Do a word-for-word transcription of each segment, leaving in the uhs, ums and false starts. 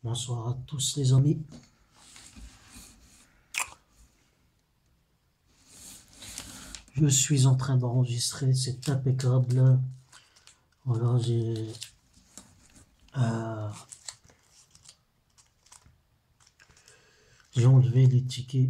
Bonsoir à tous les amis. Je suis en train d'enregistrer, c'est impeccable. Voilà, j'ai euh, j'ai enlevé les tickets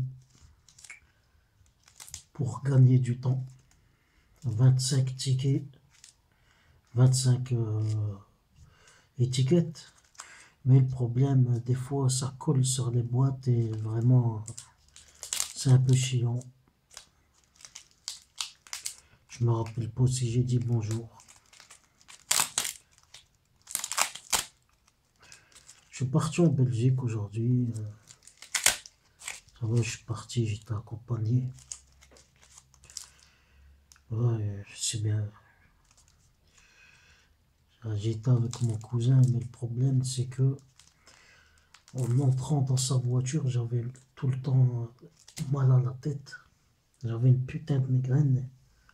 pour gagner du temps. vingt-cinq tickets, vingt-cinq euh, étiquettes. Mais le problème, des fois, ça colle sur les boîtes et vraiment, c'est un peu chiant. Je me rappelle pas si j'ai dit bonjour. Je suis parti en Belgique aujourd'hui. Euh, ça va, je suis parti, j'étais accompagné. Ouais, c'est bien. J'étais avec mon cousin, mais le problème, c'est que en entrant dans sa voiture, j'avais tout le temps mal à la tête. J'avais une putain de migraine.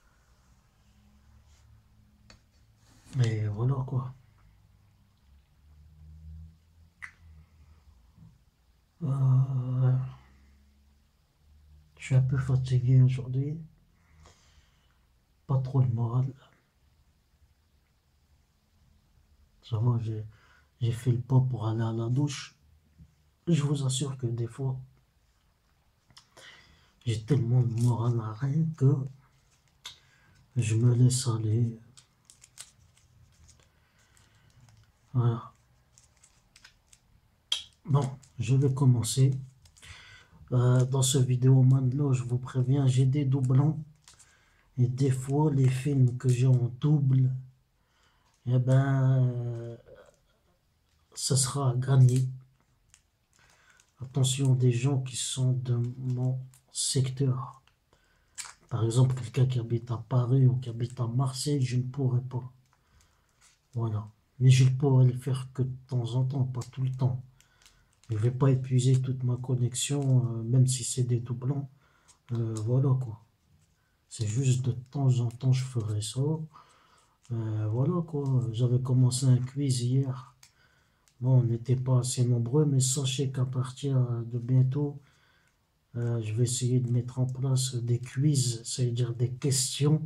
Mais voilà quoi. Euh, je suis un peu fatigué aujourd'hui. Pas trop le moral. Ça va, j'ai j'ai fait le pas pour aller à la douche. Je vous assure que des fois, j'ai tellement de moral à rien que je me laisse aller. Voilà. Bon, je vais commencer. Euh, dans ce vidéo maintenant, je vous préviens, j'ai des doublons. Et des fois, les films que j'ai en double, eh ben, euh, ça sera gagné. Attention des gens qui sont de mon secteur. Par exemple, quelqu'un qui habite à Paris ou qui habite à Marseille, je ne pourrais pas. Voilà. Mais je pourrais le faire que de temps en temps, pas tout le temps. Je ne vais pas épuiser toute ma connexion, euh, même si c'est des doublons. Euh, voilà quoi. C'est juste de temps en temps, je ferai ça. Euh, voilà quoi. J'avais commencé un quiz hier. Bon, on n'était pas assez nombreux, mais sachez qu'à partir de bientôt, euh, je vais essayer de mettre en place des quiz, c'est-à-dire des questions.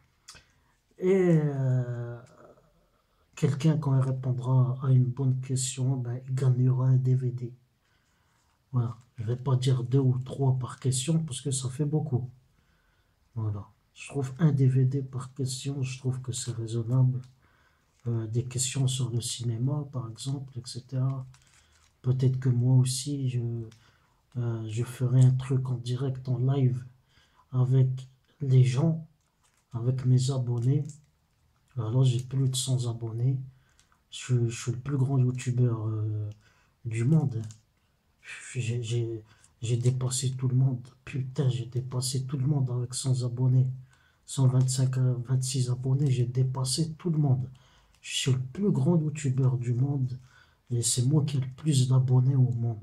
Et euh, quelqu'un, quand il répondra à une bonne question, ben, il gagnera un D V D. Voilà. Je ne vais pas dire deux ou trois par question parce que ça fait beaucoup. Voilà. Je trouve un D V D par question, je trouve que c'est raisonnable. Euh, des questions sur le cinéma, par exemple, et cetera. Peut-être que moi aussi, je, euh, je ferai un truc en direct, en live, avec les gens, avec mes abonnés. Alors, j'ai plus de cent abonnés. Je, suis je suis le plus grand youtubeur euh, du monde. J'ai j'ai- j'ai dépassé tout le monde. Putain, j'ai dépassé tout le monde avec cent abonnés. cent vingt-cinq, euh, vingt-six abonnés, j'ai dépassé tout le monde. Je suis le plus grand youtubeur du monde et c'est moi qui ai le plus d'abonnés au monde.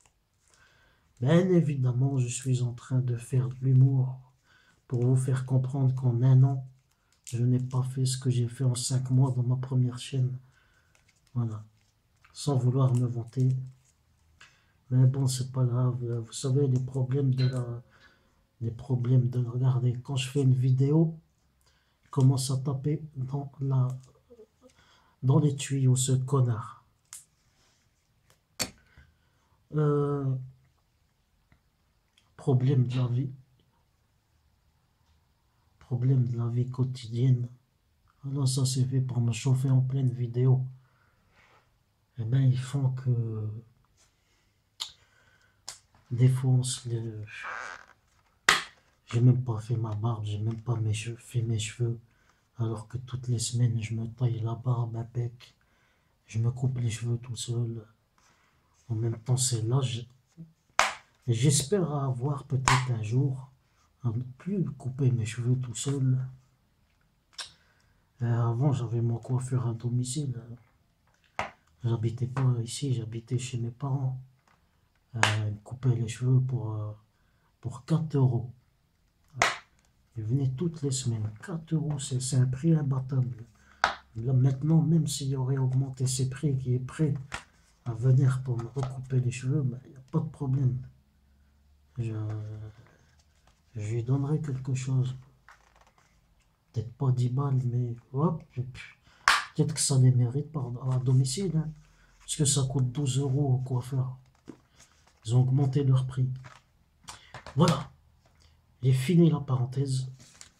Bien évidemment, je suis en train de faire de l'humour pour vous faire comprendre qu'en un an, je n'ai pas fait ce que j'ai fait en cinq mois dans ma première chaîne. Voilà. Sans vouloir me vanter. Mais bon, c'est pas grave. Vous savez, les problèmes de la... les problèmes de... Regardez, quand je fais une vidéo, je commence à taper dans la... dans les tuyaux, ce connard. Euh... Problème de la vie. Problème de la vie quotidienne. Alors ça, c'est fait pour me chauffer en pleine vidéo. Eh bien, ils font que... Des fois, on se les- j'ai même pas fait ma barbe, j'ai même pas mes cheveux, fait mes cheveux. Alors que toutes les semaines, je me taille la barbe à bec. Je me coupe les cheveux tout seul. En même temps, c'est l'âge. J'espère avoir peut-être un jour à ne plus couper mes cheveux tout seul. Euh, avant, j'avais mon coiffeur à domicile. J'habitais pas ici, j'habitais chez mes parents. Euh, il me coupait les cheveux pour, euh, pour quatre euros. Il venait toutes les semaines. quatre euros, c'est un prix imbattable. Là, maintenant, même s'il aurait augmenté ses prix, qui est prêt à venir pour me recouper les cheveux, ben, il n'y a pas de problème. Je, je lui donnerai quelque chose. Peut-être pas dix balles, mais hop, peut-être que ça les mérite par, à domicile. Hein, parce que ça coûte douze euros au coiffeur. Ils ont augmenté leur prix. Voilà, j'ai fini la parenthèse.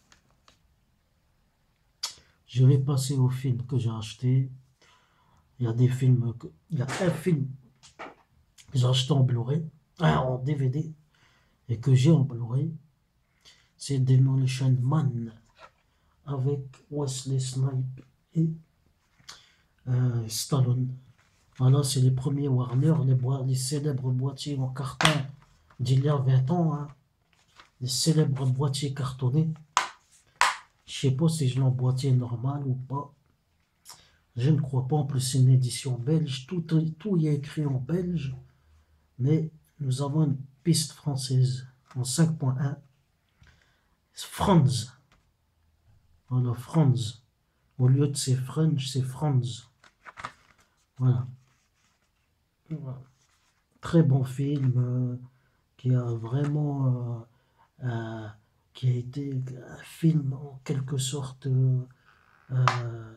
Je vais passer au film que j'ai acheté. Il y a des films, que, il y a un film que j'ai acheté en Blu-ray, en D V D, et que j'ai en Blu-ray. C'est Demolition Man avec Wesley Snipes et euh, Stallone. Voilà, c'est les premiers Warner, les, les célèbres boîtiers en carton d'il y a vingt ans. Hein. Les célèbres boîtiers cartonnés. Je sais pas si je l'ai en boîtier normal ou pas. Je ne crois pas. En plus, c'est une édition belge. Tout, tout y est écrit en belge. Mais nous avons une piste française en cinq point un. Franz. Voilà, Franz. Au lieu de c'est French, c'est Franz. Voilà. Voilà. Très bon film euh, qui a vraiment euh, euh, qui a été un film en quelque sorte euh, euh,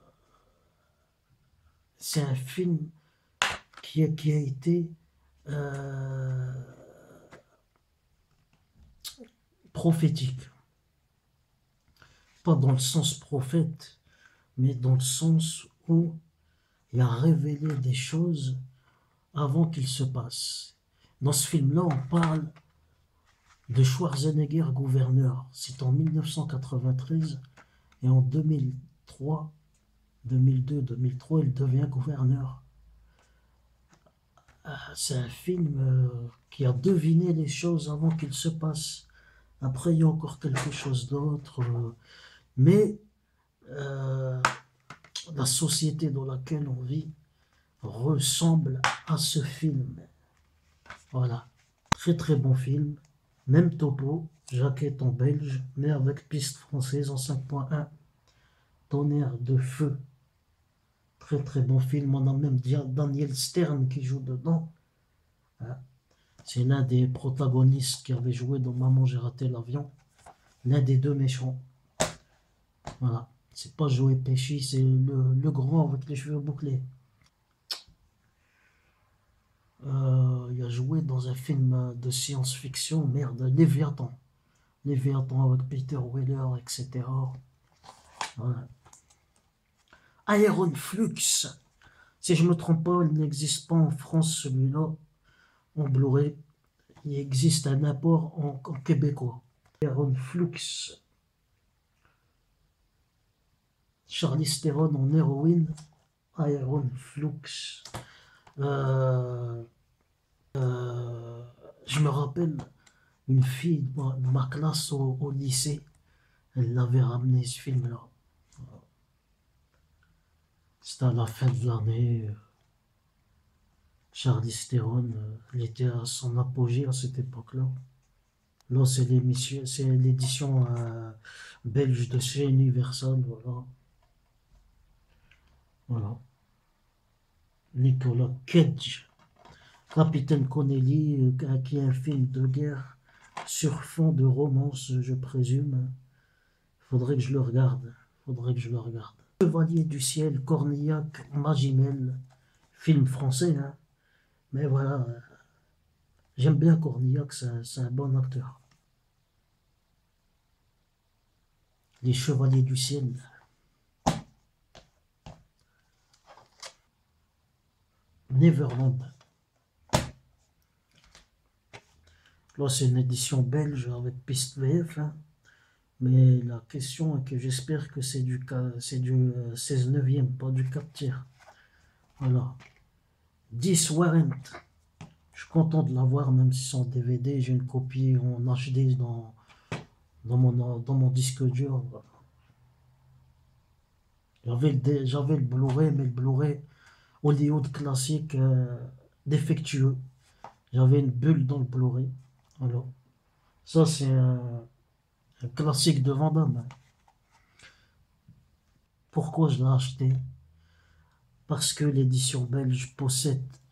c'est un film qui a, qui a été euh, prophétique, pas dans le sens prophète, mais dans le sens où il a révélé des choses avant qu'il se passe. Dans ce film-là, on parle de Schwarzenegger gouverneur. C'est en mille neuf cent quatre-vingt-treize et en deux mille trois, deux mille deux, deux mille trois, il devient gouverneur. C'est un film euh, qui a deviné les choses avant qu'il se passe. Après, il y a encore quelque chose d'autre. Euh, mais euh, la société dans laquelle on vit ressemble à ce film. Voilà. Très très bon film. Même topo, jaquette en belge, mais avec piste française en cinq point un. Tonnerre de feu. Très très bon film. On a même Daniel Stern qui joue dedans. Hein. C'est l'un des protagonistes qui avait joué dans Maman, j'ai raté l'avion. L'un des deux méchants. Voilà. C'est pas Joey Pesci, c'est le, le grand avec les cheveux bouclés. Euh, il a joué dans un film de science-fiction, merde, Léviathan. Léviathan avec Peter Weller, et cetera. Voilà. Iron Flux. Si je ne me trompe pas, il n'existe pas en France celui-là, en Blu-ray. Il existe un apport en, en québécois. Iron Flux. Charlize Theron en héroïne. Iron Flux. Euh, euh, je me rappelle une fille de ma, de ma classe au, au lycée. Elle l'avait ramené ce film-là. C'était à la fin de l'année. Charlize Theron, elle était à son apogée à cette époque-là. Là, c'est l'émission, c'est l'édition euh, belge de chez Universal, voilà. Voilà. Nicolas Cage, Capitaine Connelly, euh, qui est un film de guerre sur fond de romance, je présume. Faudrait que je le regarde. Faudrait que je le regarde. Chevalier du ciel, Cornillac, Magimel, film français, hein. Mais voilà, euh, j'aime bien Cornillac, c'est un bon acteur. Les Chevaliers du ciel. Neverland. Là, c'est une édition belge avec piste V F. Hein. Mais la question est que j'espère que c'est du, c'est du seize neuvième, pas du quatre tiers. Voilà. dix Warrant. Je suis content de l'avoir, même si c'est en D V D. J'ai une copie en H D dans, dans, mon, dans mon disque dur. Voilà. J'avais le, j'avais le Blu-ray, mais le Blu-ray Hollywood classique euh, défectueux. J'avais une bulle dans le Blu-ray. Voilà. Ça, c'est un, un classique de Van Damme. Pourquoi je l'ai acheté? Parce que l'édition belge possède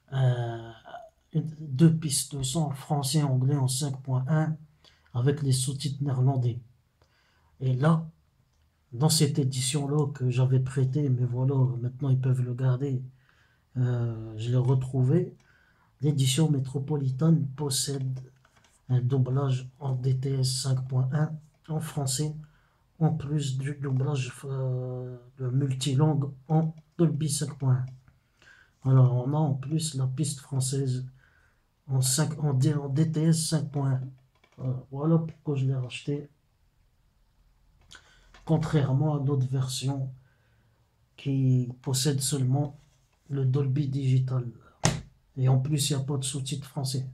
euh, une- deux pistes de son français et anglais en cinq point un avec les sous-titres néerlandais. Et là, dans cette édition-là que j'avais prêtée, mais voilà, maintenant ils peuvent le garder, euh, je l'ai retrouvé. L'édition métropolitaine possède un doublage en D T S cinq point un en français, en plus du doublage euh, de multilangue en Dolby cinq point un. Alors, on a en plus la piste française en, cinq, en, D, en D T S cinq point un. Voilà, voilà pourquoi je l'ai racheté, contrairement à d'autres versions qui possèdent seulement le Dolby Digital. Et en plus, il n'y a pas de sous-titres français.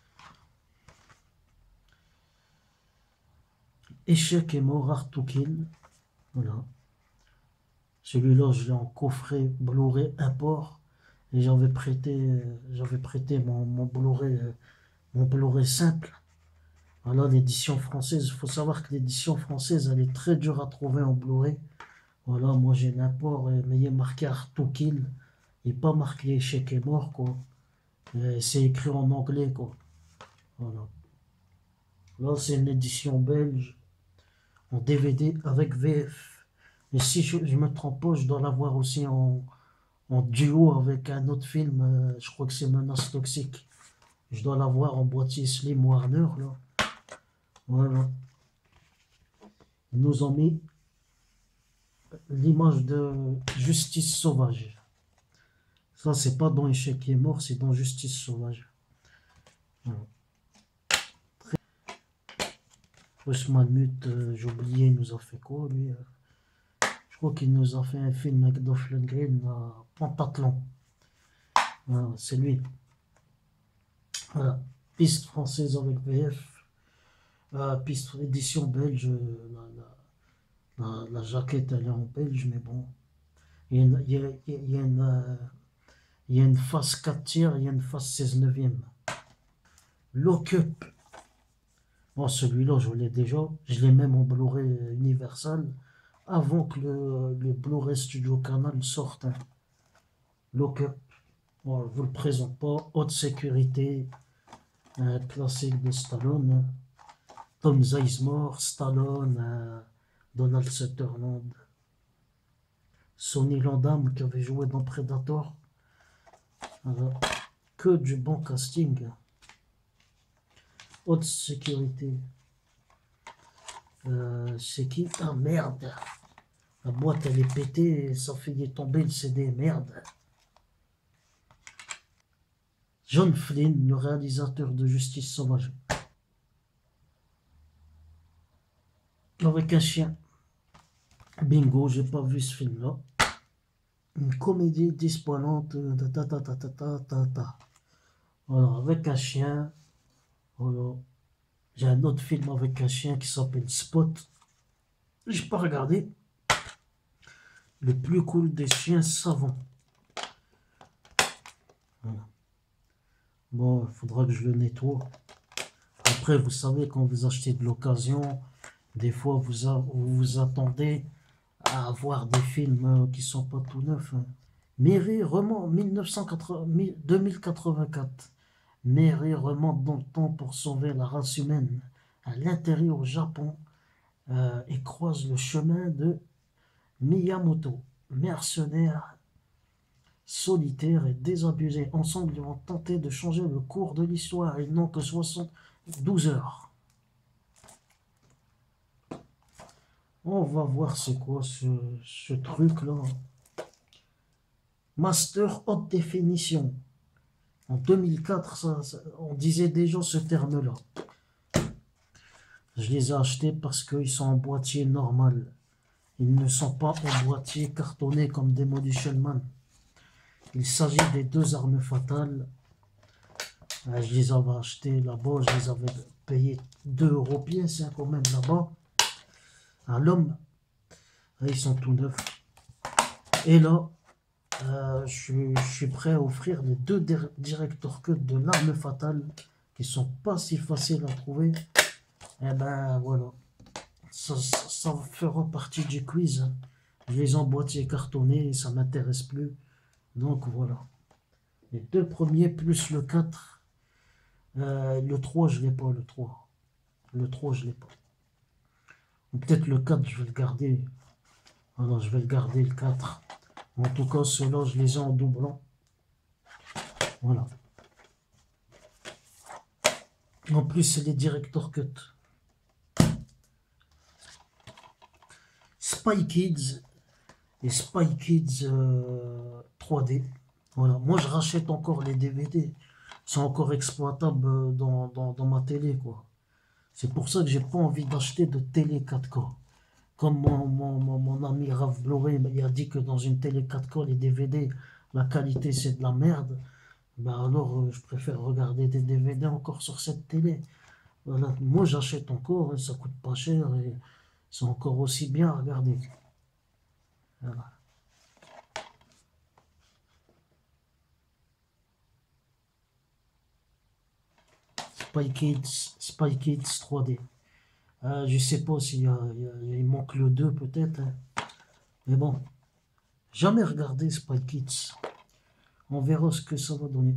Échec et mort, Hard to Kill. Voilà. Celui-là, je l'ai en coffret Blu-ray import. Et j'avais prêté, j'avais prêté mon, mon Blu-ray, euh, mon Blu-ray simple. Voilà, l'édition française. Il faut savoir que l'édition française, elle est très dure à trouver en Blu-ray. Voilà, moi j'ai l'import, euh, mais il est marqué Hard to Kill. Il n'est pas marqué échec et mort, quoi. Euh, C'est écrit en anglais, quoi. Voilà. Là, c'est une édition belge en D V D avec V F. Et si je ne me trompe pas, je dois l'avoir aussi en, en duo avec un autre film. Euh, je crois que c'est Menace Toxique. Je dois l'avoir en boîtier Slim Warner, là. Voilà. Ils nous ont mis l'image de Justice Sauvage. Ça, c'est pas dans Échec qui est mort, c'est dans Justice Sauvage. Voilà. Ousmane Mut, euh, j'ai oublié, il nous a fait quoi, lui? Je crois qu'il nous a fait un film avec Dolph Lundgren, euh, Pentathlon. Voilà, c'est lui. Voilà. Piste française avec V F. Euh, piste édition belge. euh, La, la- la- la jaquette, elle est en belge, mais bon. Il y a une, il y a- il y a une, euh, il y a une face quatre tiers, il y a une face seize neuvième. Lock-up. Bon, celui-là, je l'ai déjà. Je l'ai même en Blu-ray Universal avant que le, le Blu-ray Studio Canal sorte, hein. Lock-up. Bon, je vous le présente pas. Haute sécurité. Un classique de Stallone, hein. Tom Sizemore, Stallone, euh, Donald Sutherland, Sonny Landham qui avait joué dans Predator. Voilà. Que du bon casting. Haute sécurité. Euh, c'est qui? Ah merde. La boîte elle est pétée et ça fait tomber le C D. Merde. John Flynn, le réalisateur de Justice Sauvage. Avec un chien. Bingo, j'ai pas vu ce film-là. Une comédie dispoilante. Ta, ta, ta, ta, ta, ta, ta. Voilà, avec un chien. Voilà. J'ai un autre film avec un chien qui s'appelle Spot. J'ai pas regardé. Le plus cool des chiens savants. Voilà. Bon, il faudra que je le nettoie. Après, vous savez, quand vous achetez de l'occasion, des fois, vous, a- vous vous attendez à avoir des films euh, qui sont pas tout neufs, hein. Mary remonte mille neuf cent quatre-vingts deux mille quatre-vingt-quatre. Mary remonte dans le temps pour sauver la race humaine à l'intérieur au Japon euh, et croise le chemin de Miyamoto, mercenaire solitaire et désabusé. Ensemble, ils vont tenter de changer le cours de l'histoire. Ils n'ont que soixante-douze heures. On va voir c'est quoi ce, ce truc-là. Master haute définition. En deux mille quatre, ça, ça, on disait déjà ce terme-là. Je les ai achetés parce qu'ils sont en boîtier normal. Ils ne sont pas en boîtier cartonné comme Demolition Man. Il s'agit des deux armes fatales. Euh, Je les avais achetés là-bas, je les avais payés deux euros pièce, hein, quand même là-bas. À l'homme, ils sont tout neufs. Et là, euh, je, suis, je suis prêt à offrir les deux director cut de l'arme fatale qui sont pas si faciles à trouver. Et ben voilà, ça, ça, ça fera partie du quiz, hein. Je les ai en boîtier cartonné et ça m'intéresse plus. Donc voilà. Les deux premiers plus le quatre. Euh, le trois, je l'ai pas, le trois. Le trois, je l'ai pas. Ou peut-être le quatre, je vais le garder. Alors, je vais le garder, le quatre. En tout cas, ceux-là, je les ai en doublant. Voilà. En plus, c'est les Director Cut. Spy Kids et Spy Kids euh, trois D. Voilà. Moi, je rachète encore les D V D. C'est encore exploitable euh, dans, dans, dans ma télé, quoi. C'est pour ça que j'ai pas envie d'acheter de télé quatre K. Comme mon, mon, mon, mon ami Rav Bloré il a dit que dans une télé quatre K, les D V D, la qualité c'est de la merde. Ben alors, euh, je préfère regarder des D V D encore sur cette télé. Voilà. Moi, j'achète encore, hein, ça coûte pas cher et c'est encore aussi bien à regarder. Voilà. Spy Kids, Spy Kids trois D. Euh, je sais pas s'il y a, il y a- il manque le deux peut-être, hein. Mais bon, jamais regardé Spy Kids. On verra ce que ça va donner.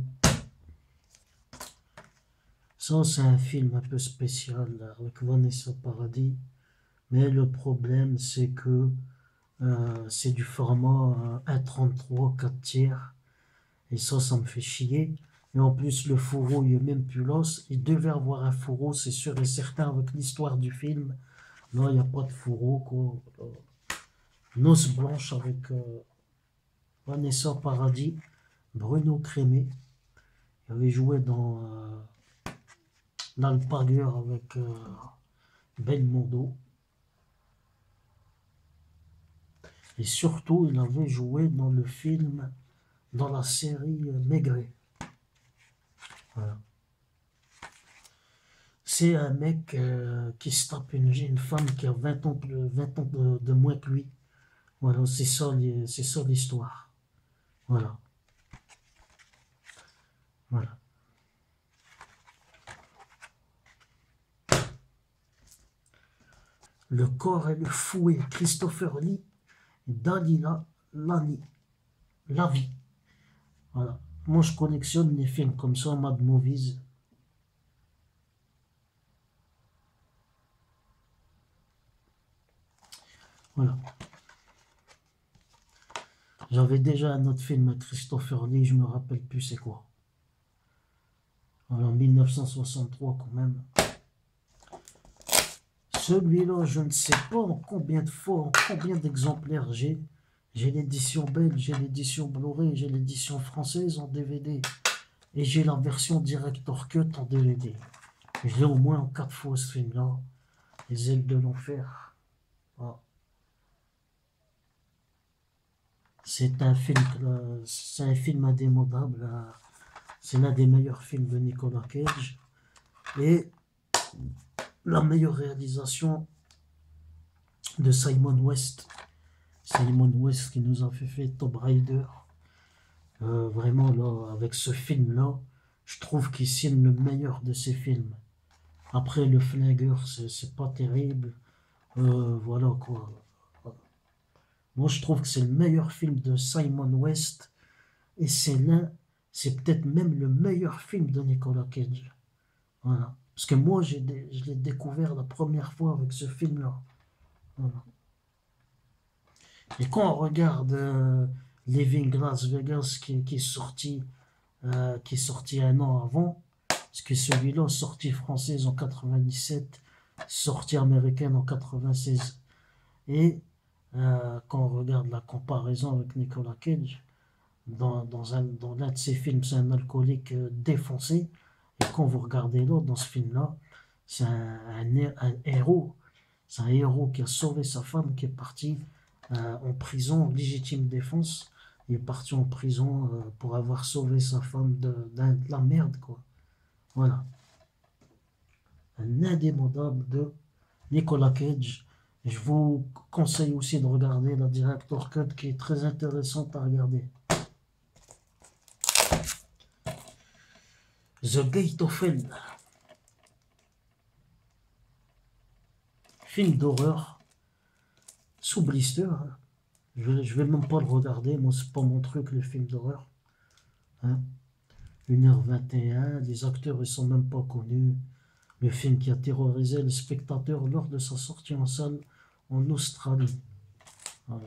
Ça, c'est un film un peu spécial là, avec Vanessa Paradis. Mais le problème, c'est que euh, c'est du format euh, un virgule trente-trois, quatre tiers. Et ça, ça me fait chier. Et en plus, le fourreau, il est même plus l'os. Il devait avoir un fourreau, c'est sûr et certain, avec l'histoire du film. Là, il n'y a pas de fourreau, quoi. Euh, Noce blanche avec euh, Vanessa Paradis, Bruno Crémé. Il avait joué dans euh, L'Alpaguer avec euh, Belmondo. Et surtout, il avait joué dans le film, dans la série euh, Maigret. Voilà. C'est un mec euh, qui se tape une, une femme qui a vingt ans, plus- vingt ans de, de moins que lui. Voilà, c'est ça, les- c'est ça l'histoire. Voilà, voilà. Le corps et le fouet, Christopher Lee, Dalila Lani, La vie. Voilà. Moi, je collectionne les films comme ça, Mad Movies. Voilà. J'avais déjà un autre film avec Christopher Lee, je me rappelle plus c'est quoi. Voilà, en mille neuf cent soixante-trois quand même. Celui-là, je ne sais pas en combien de fois, en combien d'exemplaires j'ai. J'ai l'édition belge, j'ai l'édition Blu-ray, j'ai l'édition française en D V D. Et j'ai la version Director Cut en D V D. Je l'ai au moins en quatre fois ce film-là. Les ailes de l'enfer. Ah. C'est un film, euh, c'est un film indémodable. euh, C'est l'un des meilleurs films de Nicolas Cage. Et la meilleure réalisation de Simon West. Simon West qui nous a fait faire Tomb Raider. Euh, vraiment, là, avec ce film-là, je trouve qu'il signe le meilleur de ses films. Après, Le Flingueur, c'est c'est pas terrible. Euh, voilà quoi. Moi, je trouve que c'est le meilleur film de Simon West. Et c'est l'un, c'est peut-être même le meilleur film de Nicolas Cage. Voilà. Parce que moi, j'ai dé- je l'ai découvert la première fois avec ce film-là. Voilà. Et quand on regarde euh, Living Las Vegas qui, qui est sorti, euh, qui est sorti un an avant, parce que celui-là, sorti française en quatre-vingt-dix-sept, sorti américaine en quatre-vingt-seize. Et euh, quand on regarde la comparaison avec Nicolas Cage, dans, dans un, dans l'un de ses films, c'est un alcoolique euh, défoncé. Et quand vous regardez l'autre, dans ce film-là, c'est un, un, un héros. C'est un héros qui a sauvé sa femme, qui est parti euh, en prison, en légitime défense. Il est parti en prison euh, pour avoir sauvé sa femme de, de, de la merde, quoi. Voilà. Un indémodable de Nicolas Cage. Je vous conseille aussi de regarder la Director Cut qui est très intéressante à regarder. The Gate of Hell. Film d'horreur sous blister. Je, je vais même pas le regarder. Moi, c'est pas mon truc, les films d'horreur. Hein. une heure vingt et un, les acteurs ne sont même pas connus. Le film qui a terrorisé les spectateurs lors de sa sortie en salle en Australie. Voilà.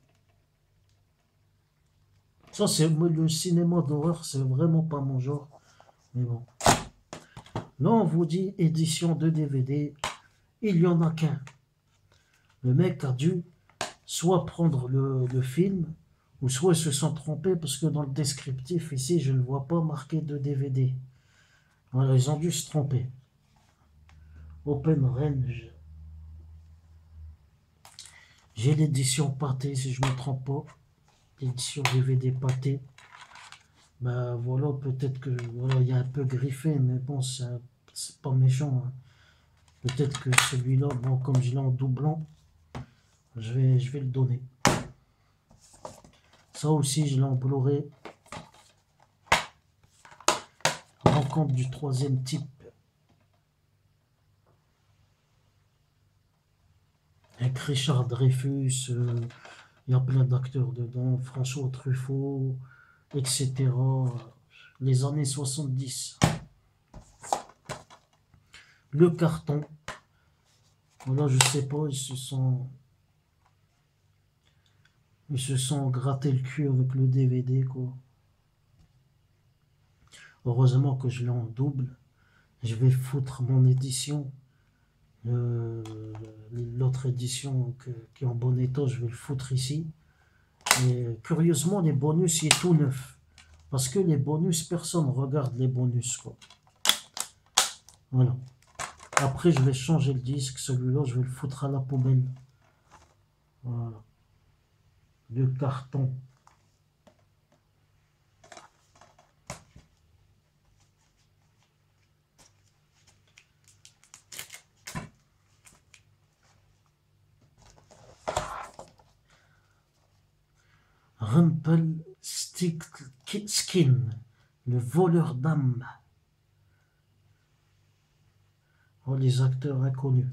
Ça, c'est le cinéma d'horreur, c'est vraiment pas mon genre. Mais bon. Là, on vous dit édition de D V D. Il y en a qu'un. Le mec a dû soit prendre le, le film, ou soit ils se sont trompés parce que dans le descriptif ici, je ne vois pas marqué de D V D. Voilà, ils ont dû se tromper. Open Range. J'ai l'édition pâté, si je ne me trompe pas. L'édition D V D pâté. Ben voilà, peut-être que voilà, il y a un peu griffé, mais bon, c'est pas méchant. Hein. Peut-être que celui-là, bon, comme je l'ai en doublant, je vais, je vais le donner. Ça aussi, je l'ai en Blu-ray. Rencontre du troisième type. Avec Richard Dreyfus, euh, il y a plein d'acteurs dedans, François Truffaut, et cetera. Les années soixante-dix. Le carton. Voilà, je sais pas, ils se sont... Ils se sont gratté le cul avec le D V D, quoi. Heureusement que je l'ai en double. Je vais foutre mon édition. L'autre édition que, qui est en bon état, je vais le foutre ici. Et curieusement, les bonus, il est tout neuf. Parce que les bonus, personne ne regarde les bonus, quoi. Voilà. Après, je vais changer le disque. Celui-là, je vais le foutre à la poubelle. Voilà. Le carton. Rumpelstiltskin, le voleur d'âme. Oh, les acteurs inconnus.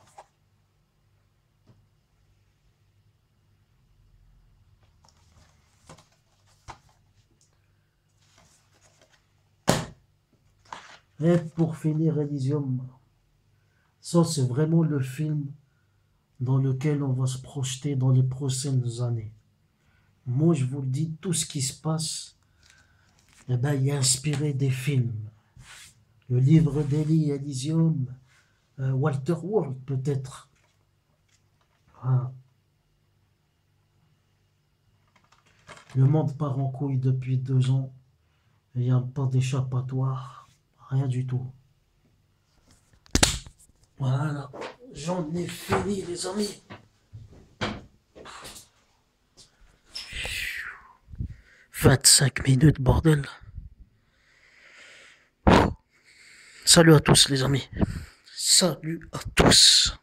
Et pour finir, Elysium, ça c'est vraiment le film dans lequel on va se projeter dans les prochaines années. Moi, je vous le dis, tout ce qui se passe, eh ben, il est inspiré des films. Le livre d'Eli, Elysium, euh, Walter World peut-être. Ah. Le monde part en couille depuis deux ans. Il n'y a pas d'échappatoire. Rien du tout. Voilà. J'en ai fini, les amis. vingt-cinq minutes, bordel. Salut à tous, les amis. Salut à tous.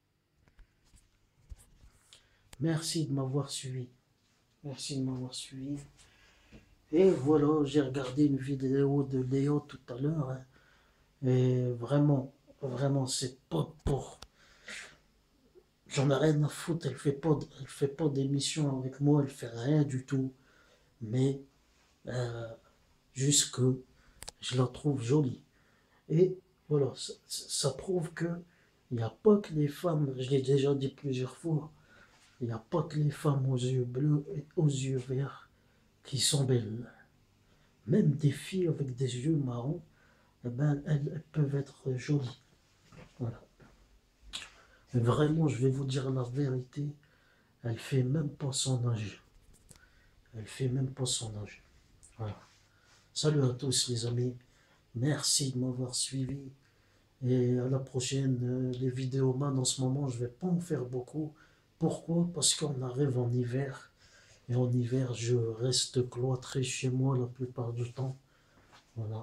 Merci de m'avoir suivi. Merci de m'avoir suivi. Et voilà, j'ai regardé une vidéo de Léo tout à l'heure. Hein, et vraiment, vraiment, c'est pas pour... J'en ai rien à foutre. Elle fait pas, elle fait pas d'émission avec moi. Elle fait rien du tout. Mais euh, juste que je la trouve jolie. Et voilà, ça, ça prouve que il n'y a pas que les femmes, je l'ai déjà dit plusieurs fois, il n'y a pas que les femmes aux yeux bleus et aux yeux verts qui sont belles. Même des filles avec des yeux marrons, eh ben, elles, elles peuvent être jolies. Voilà. Mais vraiment, je vais vous dire la vérité, elle fait même pas son âge. Elle fait même pas son âge. Voilà. Salut à tous les amis. Merci de m'avoir suivi. Et à la prochaine. Les vidéos man en ce moment, je ne vais pas en faire beaucoup. Pourquoi? Parce qu'on arrive en hiver. Et en hiver, je reste cloîtré chez moi la plupart du temps. Voilà.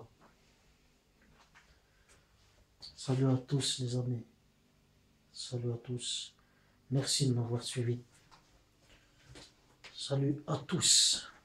Salut à tous les amis. Salut à tous. Merci de m'avoir suivi. Salut à tous.